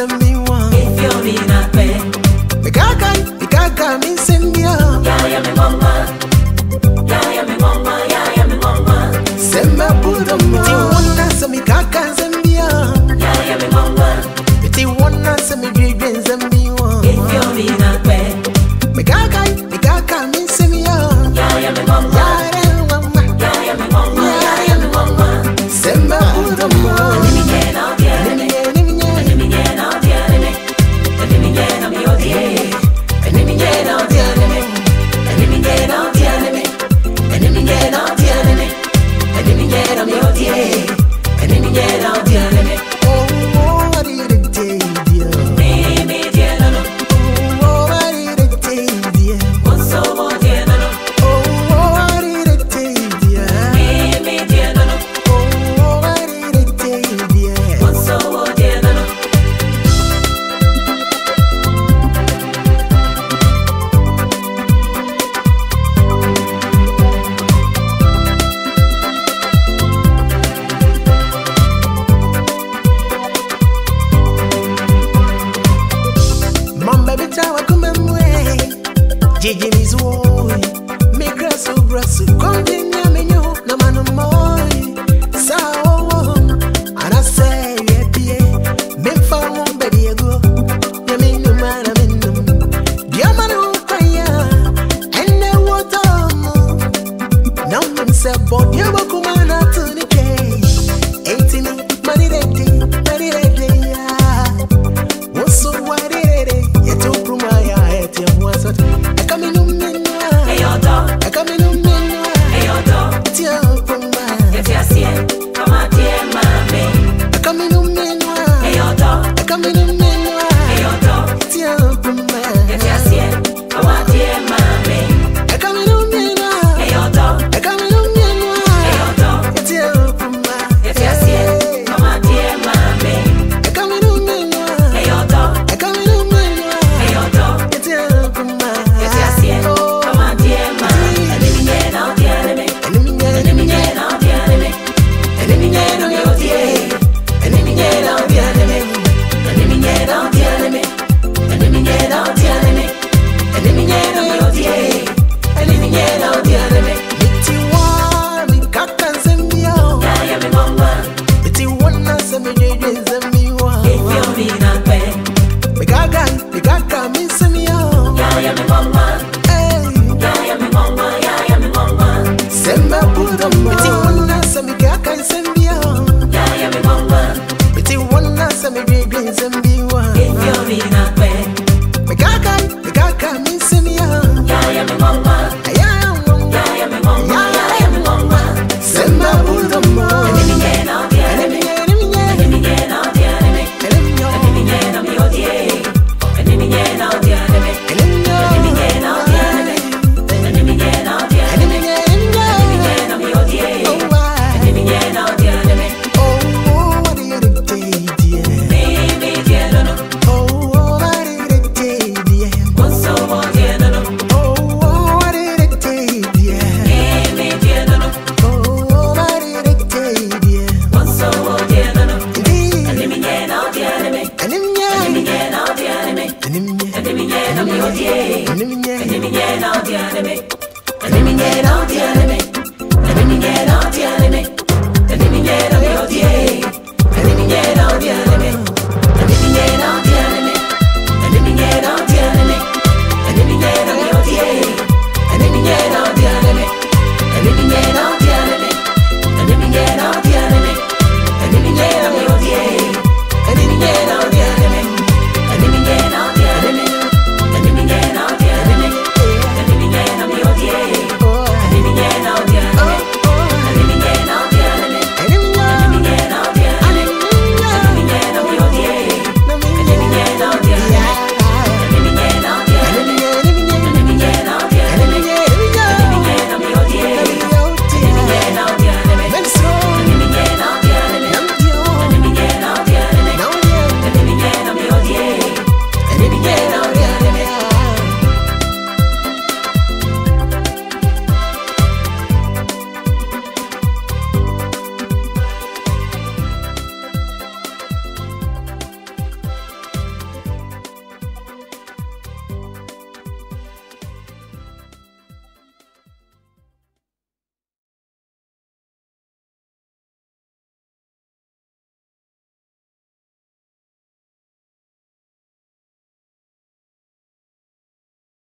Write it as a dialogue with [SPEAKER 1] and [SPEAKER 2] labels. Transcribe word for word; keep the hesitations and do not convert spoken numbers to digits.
[SPEAKER 1] send me one.
[SPEAKER 2] If you're me not bad.
[SPEAKER 1] Me gaga, me gaga, me send me one.
[SPEAKER 2] Yeah, yeah, me mama. Yeah, yeah, me mama. Yeah, yeah, me mama.
[SPEAKER 1] Send me put on me. Ti wanna send me gaga, send me one.
[SPEAKER 2] Yeah, yeah, me mama.
[SPEAKER 1] Ti wanna send me dreams, send me one.
[SPEAKER 2] If you're me not bad.
[SPEAKER 1] Me gaga, me gaga, me send me one.
[SPEAKER 2] Yeah, yeah, me mama.
[SPEAKER 1] Yeah, yeah, mama.
[SPEAKER 2] Yeah, yeah, me mama. Yeah, yeah, me mama.
[SPEAKER 1] Send me put on me. Gigi miss boy, me grasso brasso, continua me new, no mano moi. Sao, and I say yeah yeah, me found one baby go, yeah me no man I mean no, yeah man who fire, and the water, now me say but yeah but come on to the day, eighteen money ready, money ready yeah, what's so what it is, yeah to prove my head, yeah what's it.
[SPEAKER 2] Enemy, enemy, enemy, enemy, enemy, enemy, enemy, enemy, enemy,